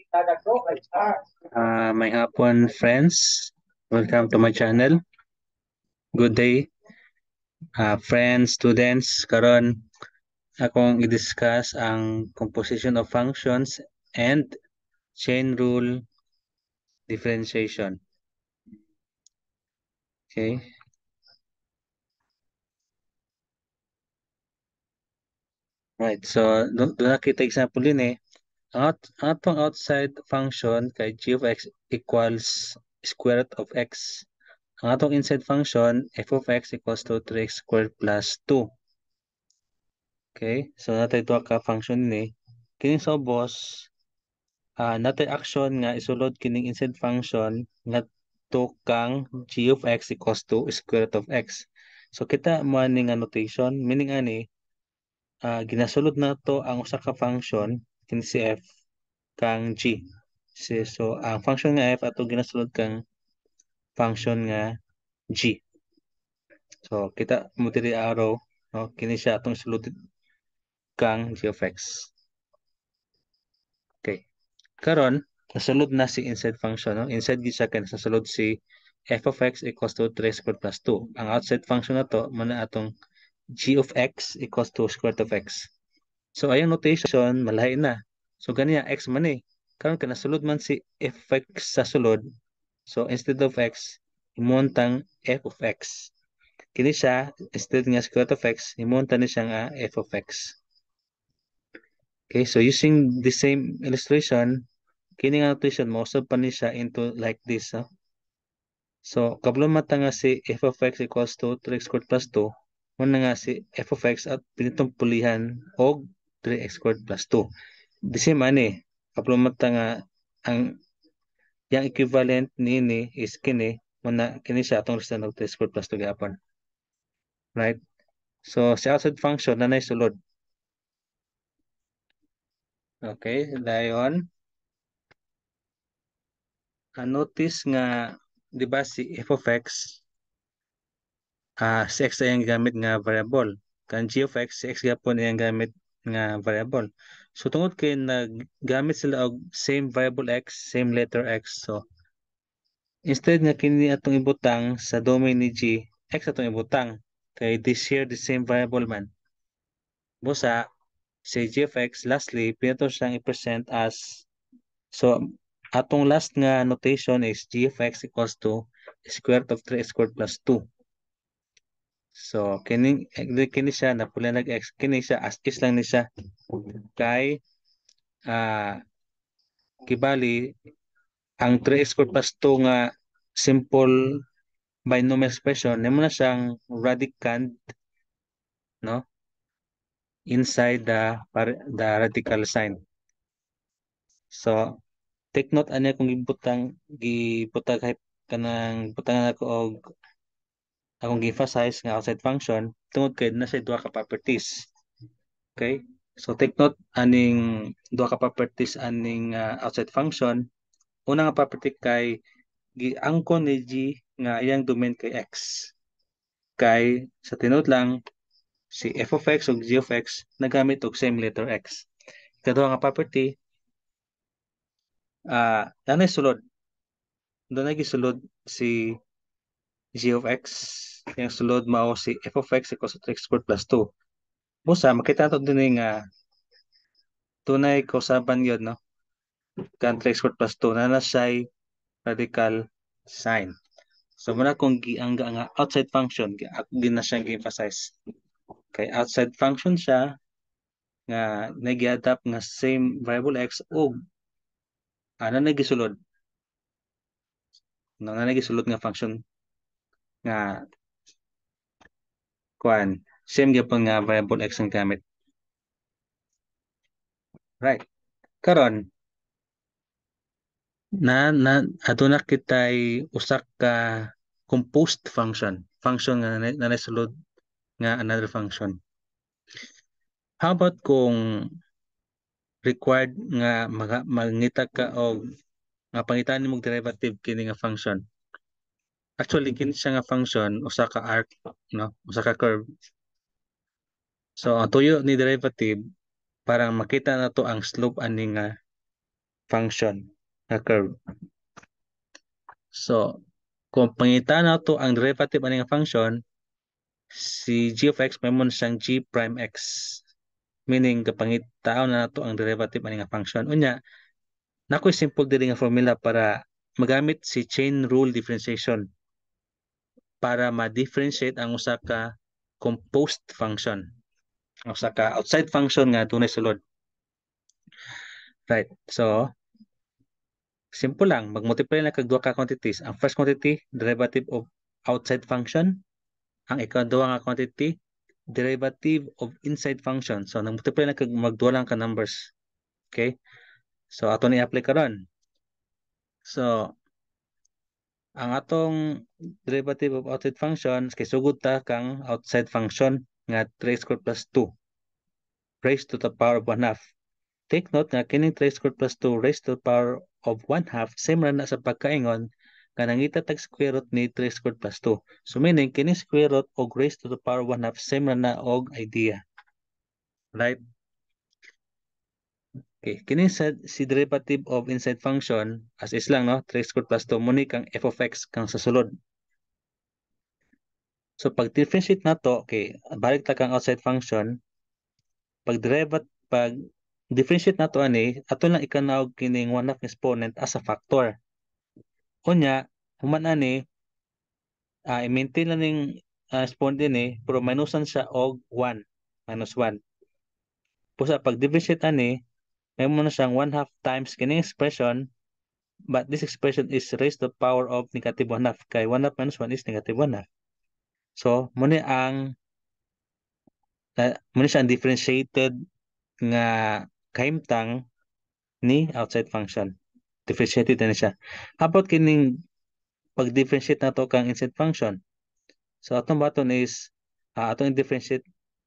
May hapon, friends. Welcome to my channel. Good day, friends, students. Karon akong i-discuss ang composition of functions and chain rule differentiation. Okay. Right. So, doon nakita example din eh. Ang atong outside function kay g of x equals square root of x. Ang atong inside function, f of x equals to 3x squared plus 2. Okay, so natay ito ka function ni. Kining sa ubos, natay action nga isulod kining inside function nga to kang g of x equals to square root of x. So kita mo ani nga notation, meaning ani, ginasulod na to ang usa ka function kini si f kang g. So ang function nga f ato ginasulod kang function nga g. So kita mo diri arrow, no, kini siya atong sulod kang g of x. Okay. Karon, nasulod na si inside function, no? Inside gi siya kay nasulod si f of x equals to 3 squared plus 2. Ang outside function na to, muna atong g of x equals to square root of x. So, ayang notation, malahi na. So, ganiya, x man eh. Karon ka nasulod man si f of x sa sulod. So, instead of x, imuntang f of x. Kini siya, instead nga square root of x, imunta ni siya nga f of x. Okay, so using the same illustration, kini nga notation mo, pa ni siya into like this. So, kablo mata nga si f of x equals to 3x squared plus 2, muna nga si f of x at pinitong pulihan og 3x squared plus 2. The same ani, kablo mata nga ang yang equivalent ni is kini, muna kini siya atong result of 3x squared plus 2 gapon. Right? So, si outside function na sulod. Okay, dayon. Notice nga, di ba si f of x, si x ay ang gamit nga variable. Kan g of x, si x gapon ay ang gamit nga variable. So, tungod kay naggamit sila og same variable x, same letter x. So, instead nga kini atong ibutang sa domain ni g, x atong ibutang. Kay they share the same variable man. Busa, si g of x, lastly, pinato siyang i-present as, so, atong last nga notation is g of x equals to square root of 3x squared plus 2. So, kini siya, napula nag-x, kini siya, as is lang ni siya. Kay, kibali, ang 3x squared plus 2 nga simple binomial expression, nimo na siyang radicand, no? Inside the radical sign. So, take note ani kung gibutang kahit kanang butangan ako og akong gi-emphasize nga outside function tungod kay na siya duha ka properties. Okay? So take note aning duha ka properties aning outside function. Una nga property kay giangkon ni G nga iyang domain kay x. Kay sa tinuod lang si f of x ug g of x nagamit og same letter x. Ikaduha nga property nanay sulod. Doon gisulod si g of x. Yung sulod mao si f of x equals to 3x squared plus 2. Busa makita nato din nga tunay kausaban yun, no? Kan 3x squared plus 2 na siya radical sign. So muna kung giangga nga outside function, di na siya gi-emphasize. Kay outside function siya nga nag-adapt nga same variable x o ano na gisulod. No, na gisulod nga function nga kuan same gyapon nga variable x ang gamit. Right. Karon na aduna kitay usa ka composed function nga nasulod nga another function. How about kung required nga mangita ka og nga pangitan nimong derivative kini nga function? Actually kini siya nga function usa ka arc, no? Usa ka curve. So ang tuyo ni derivative parang makita na to ang slope ani nga function na curve. So, kung pangitaan na to ang derivative ani nga function, si g of x may mo siyang g prime x. Meaning, kapangitaan na to ang derivative ani nga function. Unya, nakoy simple diri nga formula para magamit si chain rule differentiation para ma-differentiate ang usa ka composed function. Ang usa ka outside function nga dunay sulod. Right. So, simple lang. Mag-multiply na kag duha ka quantities. Ang first quantity, derivative of outside function. Ang ikaduha nga quantity, derivative of inside function. So, nag-multiply na kag magduha lang ka numbers. Okay? So, ato ni apply karon. So, ang atong derivative of outside function, kay sugod ta kang outside function nga 3 squared plus 2 raised to the power of 1/2. Take note nga kining 3 squared plus 2 raised to the power of 1/2 same ra na sa pagkaingon nga nangita tag square root ni 3 squared plus 2. So meaning kining square root og raised to the power of 1/2 same ra na og idea. Right? Okay, kining si derivative of inside function as is lang no, 3 squared plus 2 muni kang f of x kang sa sulod. So pag differentiate nato, okay, balik ta kang outside function, pag differentiate nato ani, ato lang ikanawag kining 1/2 exponent as a factor. Unya, human ani, i-maintain lang ning exponent din pero minusan siya og 1, minus 1. Pusa pag differentiate ani, may mo na siyang 1/2 times kining expression, but this expression is raised to the power of negative 1/2 kay 1/2 minus 1 is negative 1/2. So, muna siya ang differentiated nga kahimtang ni outside function. Differentiated na siya. About kining pag-differentiate na to kang inside function. So, atong button is atong differentiate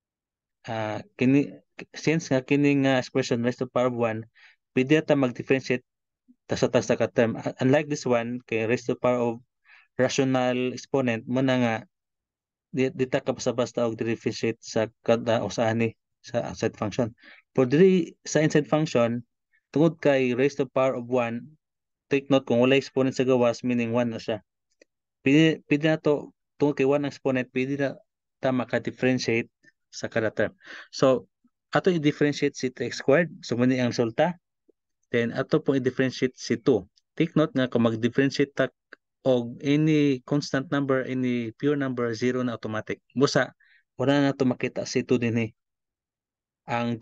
since nga kining expression raised to the power of 1, pwede ta mag-differentiate sa ka term. Unlike this one, kay raised to the power of rational exponent, muna nga di ta ka basta-basta og differentiate sa kada usahan ni sa outside function. For diri sa inside function, tungod kay raised to the power of 1, take note kung wala exponent sa gawas, meaning 1 na siya. Pwede na to, tungod kay 1 ang exponent, pwede na ta maka-differentiate sa kada term. So, ato i-differentiate si 3x squared. So, muna ang resulta. Then, ato pong i-differentiate si 2. Take note nga kung mag-differentiate ta og any constant number, any pure number, 0 na automatic. Busa, wala na ito makita si 2 din ang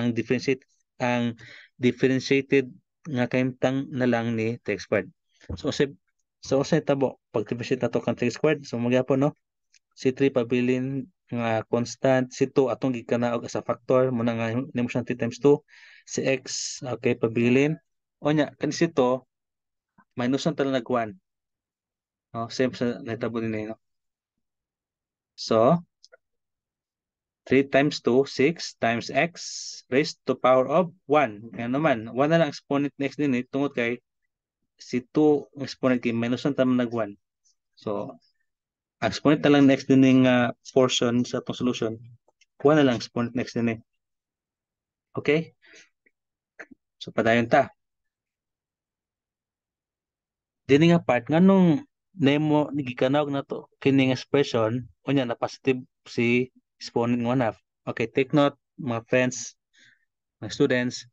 differentiated nga kahimtang na lang ni 3x squared. So, sa tabo, pag differentiate na to kang 3x squared, so magyapon no, si 3 pabilin nga constant, si 2 atong gikanaog as a factor, muna nga nimo siyang 3 times 2, si x, okay, pabilin. O nya, kani si 2, minusan tala nag 1. No, same sa natabo din no. So, 3 times 2, 6 times x raised to power of 1. Kaya naman, 1 na lang exponent next din tungod kay si 2 exponent kay minusan tama nag 1. So, exponent na lang next din ng portion sa itong solution. 1 na lang exponent next din Okay? So, padayon ta. Dini nga part, nga nung nemo gikanawag na to kining expression, unya na positive si exponent ng 1/2. Okay, take note, mga friends, mga students,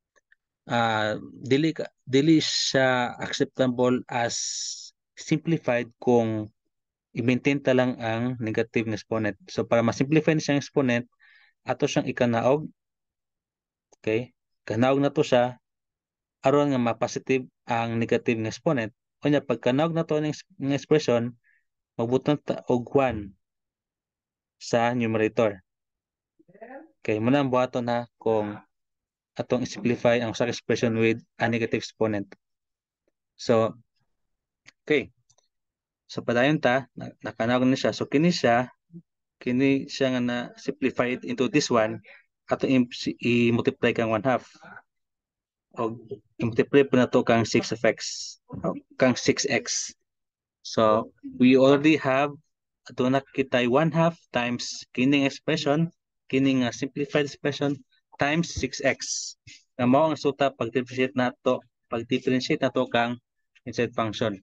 dili siya acceptable as simplified kung i-maintain ta lang ang negative na exponent. So, para ma-simplify na siyang exponent, ato siyang ikanaog. Okay? Kanaog na to siya, aron nga ma-positive ang negative na exponent. O niya, pag kanaog na to ng expression, magbuton ta og 1 sa numerator. Okay, muna ang buhaton na kung atong simplify ang sa expression with a negative exponent. So, okay. So, padayon ta, nakanawag na siya. So, kini siya nga na simplify it into this one, ato i-multiply kang 1/2. O, i-multiply po na to kang 6 of x. Kang 6x. So, we already have, ato nakikita 1/2 times kining expression, simplified expression, times 6x. Na mao ang resulta pag differentiate nato pag-differentiate na to kang inside function.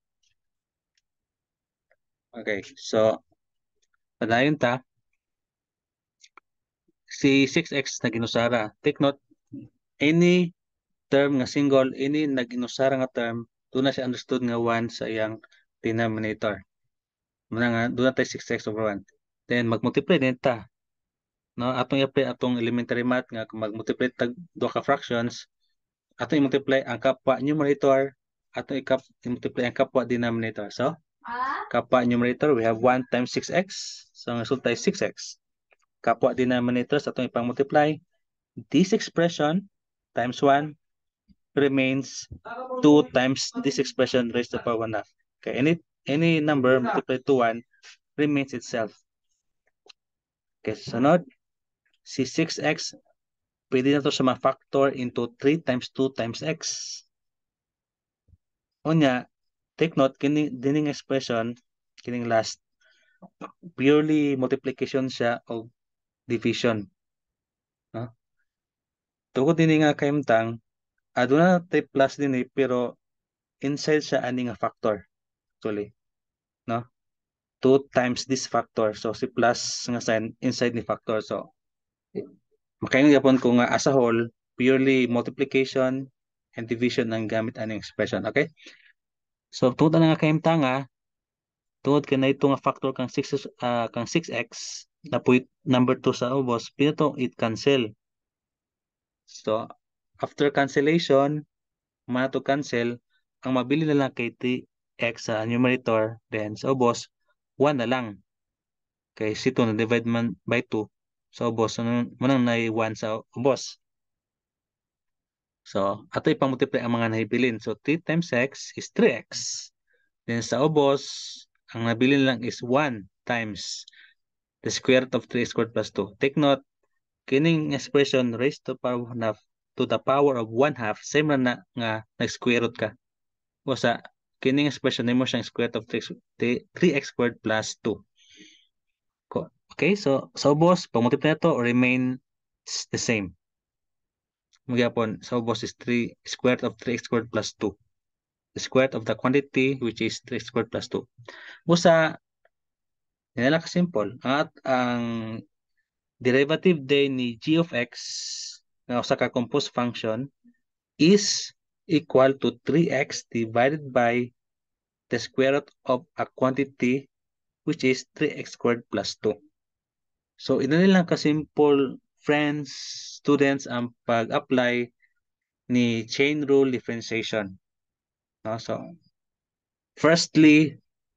Okay, so padayon ta si 6x na ginusara. Take note, any term nga single, any na ginusara nga term, doon na siya understood nga 1 sa iyang denominator. Muna nga, doon na tayo 6x over 1. Then, mag-multiply din ta. No, atong i-apply atong elementary math nga kung mag-multiply tag duha ka fractions, atong i-multiply ang kapwa numerator, atong i-multiply ang kapwa denominator. So, kapwa numerator, we have 1 times 6x. So, ang resulta is 6x. Kapwa denominator, sa atong ipang-multiply, this expression times 1 remains 2 times this expression raised to the power 1/2. Okay, any number multiplied to 1 remains itself. Okay, sunod, si 6x, pwede na to sa ma-factor into 3 times 2 times x. Unya, take note, kining expression, kining last, purely multiplication siya o division. No? Tungkol din nga kaimtang, aduna tayo plus din pero inside siya ani nga factor. Actually, no? 2 times this factor. So, si plus nga sign inside ni factor. So, makaingon yapon ko nga as a whole, purely multiplication and division ang gamit aning expression. Okay? So, tungod na nga kaimtanga, tungod ka na ito nga factor kang 6x, na point number 2 sa ubos, pinato it cancel. So, after cancellation, mana to cancel, ang mabili na lang kay 3x sa numerator, then sa ubos, 1 na lang. Kay si 2 na divide man by 2 sa ubos, manang na 1 sa ubos. So, ato ipang-multiply ang mga nahibilin. So, 3 times x is 3x. Then sa ubos, ang nabili lang is 1 times the square root of 3 squared plus 2. Take note, kining expression raised to power half to the power of 1/2, same na nga nag-square root ka. O sa kining expression nimo siyang square root of 3x squared plus 2. Okay, so sa ubos, pag-multiply na to, remain the same. Magyapon, sa ubos is 3 square root of 3x squared plus 2. The square root of the quantity, which is 3x squared plus 2. Busa, nila ka simple. Ang derivative din ni g of x na usa ka composed function is equal to 3x divided by the square root of a quantity which is 3x squared plus 2. So, ina nilang ka-simple, friends, students, ang pag-apply ni chain rule differentiation. No? So, firstly,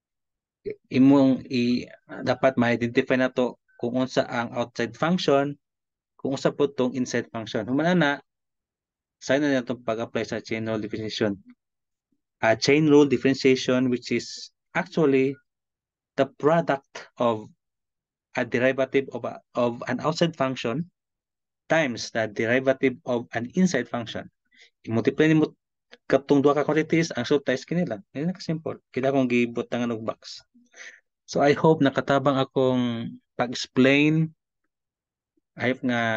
dapat ma-identify na to kung unsa ang outside function, kung unsa po tong inside function. Humana na, saan na itong pag-apply sa chain rule differentiation. Chain rule differentiation, which is actually the product of a derivative of an outside function times the derivative of an inside function. I-multiply mo katong duha ka quantities, ang resulta is kinila. Hindi na simple. Kila kong gibot ng box. So I hope nakatabang akong pag-explain. I hope nga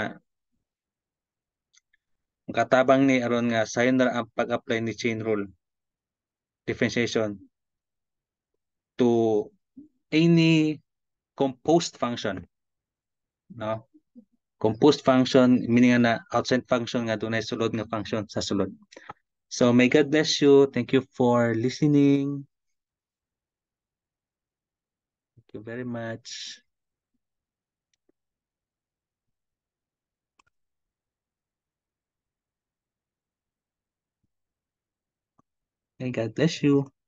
katabang ni aron nga sayon na ang pag-apply ni chain rule differentiation to any composed function. No? Composed function, meaning na outside function nga dunay sulod nga function sa sulod. So may God bless you. Thank you for listening. Thank you very much. May God bless you.